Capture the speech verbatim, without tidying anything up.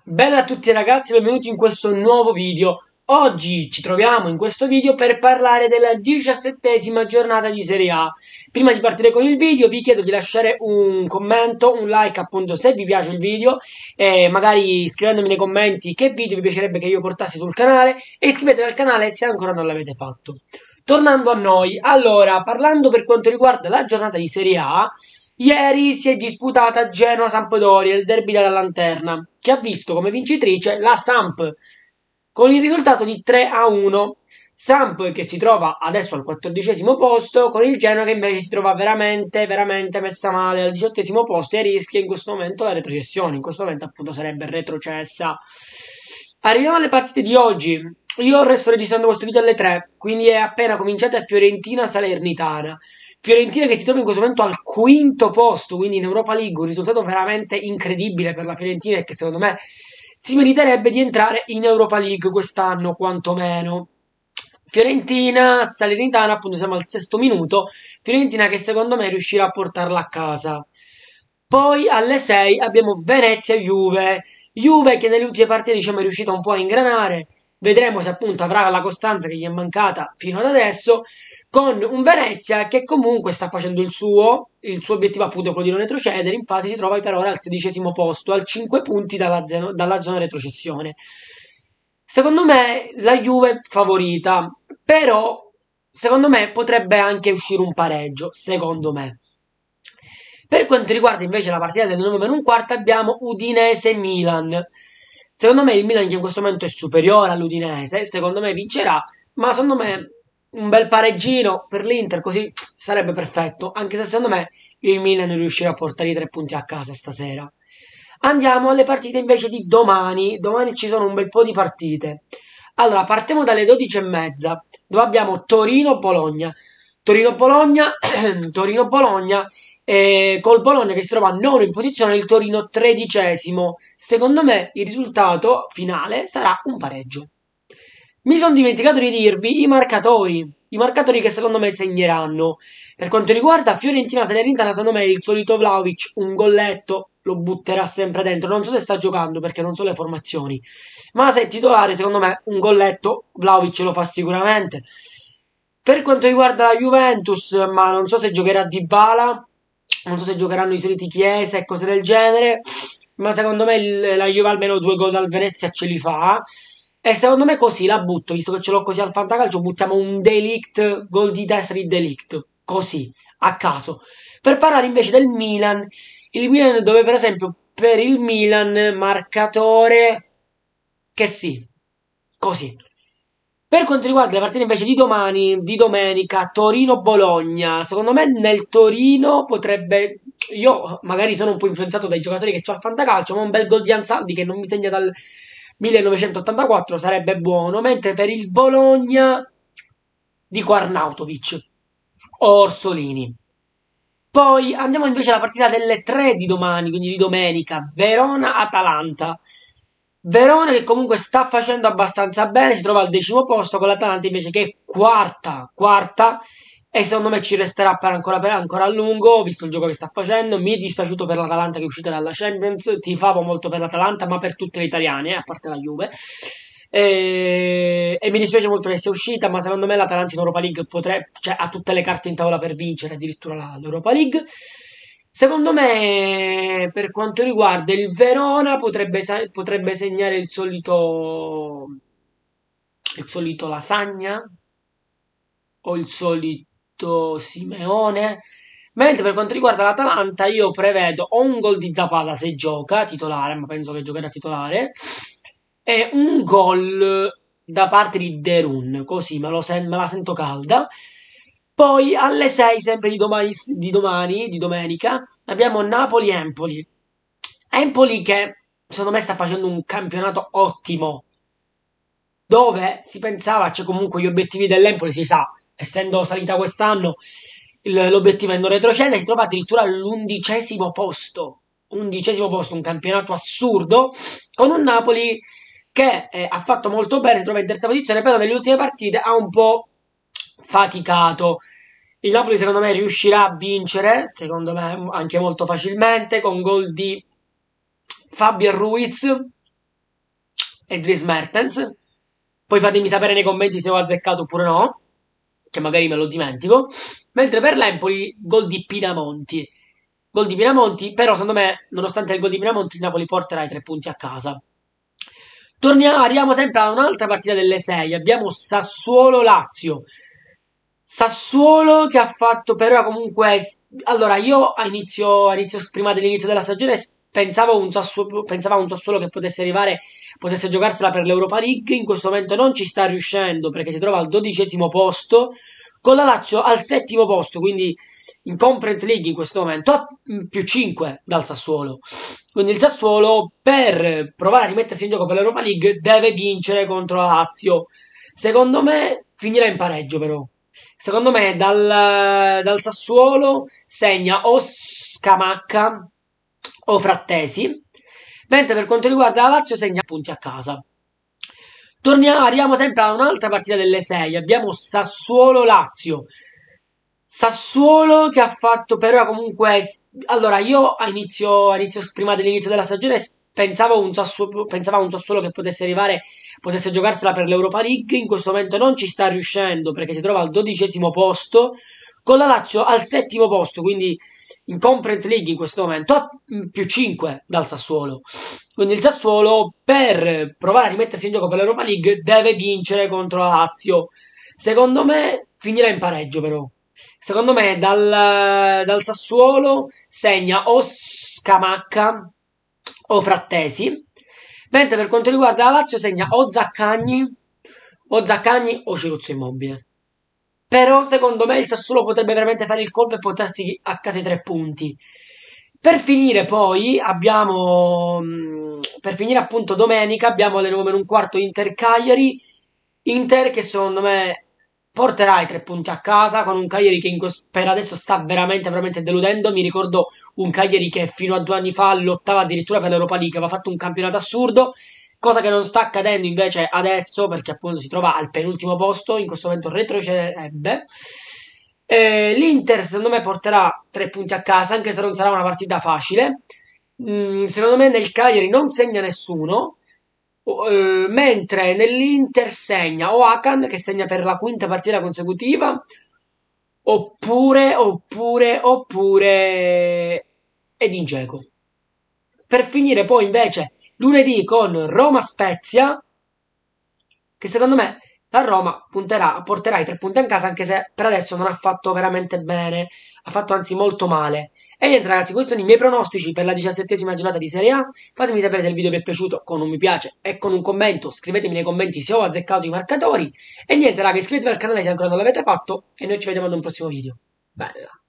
Bella a tutti ragazzi, benvenuti in questo nuovo video. Oggi ci troviamo in questo video per parlare della diciassettesima giornata di Serie A. Prima di partire con il video vi chiedo di lasciare un commento, un like appunto se vi piace il video e magari scrivendomi nei commenti che video vi piacerebbe che io portassi sul canale e iscrivetevi al canale se ancora non l'avete fatto. Tornando a noi, allora, parlando per quanto riguarda la giornata di Serie A, ieri si è disputata Genoa-Sampdoria, il derby della lanterna, che ha visto come vincitrice la Samp, con il risultato di tre a uno. Samp che si trova adesso al quattordicesimo posto, con il Genoa che invece si trova veramente, veramente messa male al diciottesimo posto e rischia in questo momento la retrocessione. In questo momento appunto sarebbe retrocessa. Arriviamo alle partite di oggi. Io sto registrando questo video alle tre, quindi è appena cominciata Fiorentina-Salernitana. Fiorentina che si trova in questo momento al quinto posto, quindi in Europa League, un risultato veramente incredibile per la Fiorentina e che secondo me si meriterebbe di entrare in Europa League quest'anno, quantomeno. Fiorentina, Salernitana, appunto siamo al sesto minuto, Fiorentina che secondo me riuscirà a portarla a casa. Poi alle sei abbiamo Venezia-Juve, Juve che nelle ultime partite diciamo è riuscita un po' a ingranare, vedremo se appunto avrà la costanza che gli è mancata fino ad adesso, con un Venezia che comunque sta facendo il suo, il suo obiettivo appunto è quello di non retrocedere, infatti si trova per ora al sedicesimo posto, al cinque punti dalla, zeno, dalla zona retrocessione. Secondo me la Juve favorita, però secondo me potrebbe anche uscire un pareggio, secondo me. Per quanto riguarda invece la partita del nove meno un quarto abbiamo Udinese-Milan. Secondo me il Milan che in questo momento è superiore all'Udinese, secondo me vincerà, ma secondo me un bel pareggino per l'Inter così sarebbe perfetto, anche se secondo me il Milan riuscirà a portare i tre punti a casa stasera. Andiamo alle partite invece di domani, domani ci sono un bel po' di partite. Allora, partiamo dalle dodici e mezza, dove abbiamo Torino-Bologna. Torino-Bologna, Torino-Bologna, eh, col Bologna che si trova nono in posizione, il Torino tredicesimo. Secondo me il risultato finale sarà un pareggio. Mi sono dimenticato di dirvi i marcatori, i marcatori che secondo me segneranno. Per quanto riguarda Fiorentina-Salernitana, secondo me il solito Vlahovic, un golletto, lo butterà sempre dentro. Non so se sta giocando perché non so le formazioni, ma se è titolare, secondo me un golletto Vlahovic lo fa sicuramente. Per quanto riguarda la Juventus, ma non so se giocherà Dybala, non so se giocheranno i soliti Chiesa e cose del genere, ma secondo me il, la Juve almeno due gol dal Venezia ce li fa. E secondo me così la butto, visto che ce l'ho così al fantacalcio, buttiamo un Delict, gol di testa di Delict, così, a caso. Per parlare invece del Milan, il Milan dove per esempio per il Milan marcatore che sì, così. Per quanto riguarda le partite invece di domani, di domenica, Torino-Bologna, secondo me nel Torino potrebbe, io magari sono un po' influenzato dai giocatori che ho al fantacalcio, ma un bel gol di Ansaldi che non mi segna dal millenovecentottantaquattro sarebbe buono, mentre per il Bologna dico Arnautovic o Orsolini. Poi andiamo invece alla partita delle tre di domani, quindi di domenica, Verona-Atalanta. Verona che comunque sta facendo abbastanza bene, si trova al decimo posto con l'Atalanta invece che è quarta, quarta e secondo me ci resterà per ancora, per ancora a lungo, visto il gioco che sta facendo. Mi è dispiaciuto per l'Atalanta che è uscita dalla Champions, tifavo molto per l'Atalanta, ma per tutte le italiane, eh, a parte la Juve. E, e mi dispiace molto che sia uscita, ma secondo me l'Atalanta in Europa League potrebbe, cioè, ha tutte le carte in tavola per vincere addirittura l'Europa League. Secondo me, per quanto riguarda il Verona, potrebbe, potrebbe segnare il solito, il solito Lasagna o il solito Simeone. Mentre per quanto riguarda l'Atalanta, io prevedo o un gol di Zapata se gioca titolare, ma penso che giocherà titolare, e un gol da parte di Derun, così me, lo sen- me la sento calda. Poi alle sei, sempre di domani, di domani, di domenica, abbiamo Napoli-Empoli. Empoli che secondo me sta facendo un campionato ottimo, dove si pensava, cioè comunque gli obiettivi dell'Empoli si sa, essendo salita quest'anno, il- l'obiettivo è non retrocedere, si trova addirittura all'undicesimo posto. Undicesimo posto, un campionato assurdo, con un Napoli che eh, ha fatto molto bene, si trova in terza posizione, però nelle ultime partite ha un po' faticato. Il Napoli secondo me riuscirà a vincere, secondo me anche molto facilmente, con gol di Fabio Ruiz, e Dries Mertens. Poi fatemi sapere nei commenti se ho azzeccato oppure no, che magari me lo dimentico. Mentre per l'Empoli, gol di Pinamonti. Gol di Pinamonti, però secondo me, nonostante il gol di Pinamonti, il Napoli porterà i tre punti a casa. Torniamo, arriviamo sempre a un'altra partita delle sei. Abbiamo Sassuolo-Lazio. Sassuolo che ha fatto però comunque... Allora, io a inizio, a inizio prima dell'inizio della stagione pensavo un Sassuolo, pensavo a un Sassuolo che potesse arrivare, potesse giocarsela per l'Europa League. In questo momento non ci sta riuscendo perché si trova al dodicesimo posto, con la Lazio al settimo posto, quindi in Conference League in questo momento a più cinque dal Sassuolo. Quindi il Sassuolo, per provare a rimettersi in gioco per l'Europa League, deve vincere contro la Lazio. Secondo me finirà in pareggio però. Secondo me dal, dal Sassuolo segna o Scamacca o Frattesi, mentre per quanto riguarda la Lazio segna punti a casa. Torniamo, arriviamo sempre a un'altra partita delle sei. Abbiamo Sassuolo-Lazio. Sassuolo che ha fatto però comunque... Allora, io a inizio, a inizio prima dell'inizio della stagione pensavo un Sassuolo, pensavo a un Sassuolo che potesse arrivare, potesse giocarsela per l'Europa League. In questo momento non ci sta riuscendo perché si trova al dodicesimo posto, con la Lazio al settimo posto, quindi in Conference League in questo momento a più cinque dal Sassuolo. Quindi il Sassuolo, per provare a rimettersi in gioco per l'Europa League, deve vincere contro la Lazio. Secondo me finirà in pareggio però. Secondo me dal, dal Sassuolo segna o Scamacca o Frattesi, mentre per quanto riguarda la Lazio segna o Zaccagni o Zaccagni o Ciruzzo Immobile. Però secondo me il Sassuolo potrebbe veramente fare il colpo e portarsi a casa i tre punti. Per finire poi abbiamo, per finire appunto domenica, abbiamo alle nove meno un quarto Inter-Cagliari. Inter che secondo me porterà i tre punti a casa con un Cagliari che in per adesso sta veramente veramente deludendo. Mi ricordo un Cagliari che fino a due anni fa lottava addirittura per l'Europa League, aveva fatto un campionato assurdo, cosa che non sta accadendo invece adesso perché appunto si trova al penultimo posto, in questo momento retrocederebbe. Eh, L'Inter secondo me porterà tre punti a casa, anche se non sarà una partita facile. Mm, secondo me nel Cagliari non segna nessuno, uh, mentre nell'Inter segna o Akan, che segna per la quinta partita consecutiva, oppure, oppure, oppure Edin Dzeko. Per finire poi invece lunedì con Roma-Spezia, che secondo me la Roma punterà, porterà i tre punti a casa, anche se per adesso non ha fatto veramente bene, ha fatto anzi molto male. E niente ragazzi, questi sono i miei pronostici per la diciassettesima giornata di Serie A. Fatemi sapere se il video vi è piaciuto con un mi piace e con un commento. Scrivetemi nei commenti se ho azzeccato i marcatori. E niente raga, iscrivetevi al canale se ancora non l'avete fatto e noi ci vediamo ad un prossimo video. Bella!